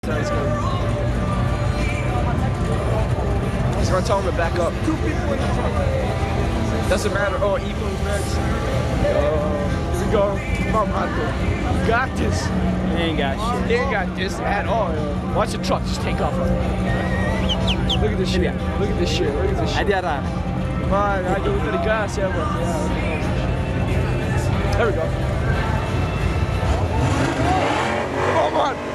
time he's gonna tell him to back up. 2 people in the truck. Doesn't matter. Oh, Eco's next. Here we go. Come on, Marco. You got this. He ain't got shit. He ain't got this at all. Watch the truck just take off. Look at this shit. Look at this shit. Look at this shit. Come on, I do look at the gas. Yeah, there we go. Come on.